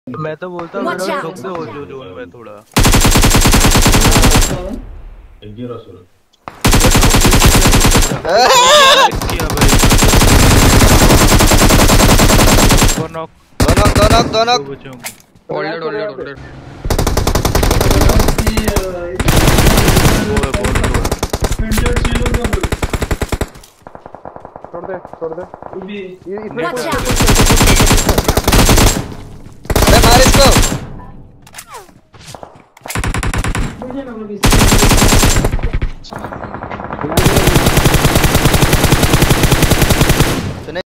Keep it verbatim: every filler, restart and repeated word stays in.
मैं तो बोलता हूँ मेरा ठोक दे वो जो जोन में थोड़ा एक जीरो सोलह किया भाई दो नॉक दो नॉक दो नॉक दो नॉक बचे होंगे होल्डेड होल्डेड होल्डेड वो है बहुत छोड़ दे छोड़ दे ये इसमें अरे मार इसको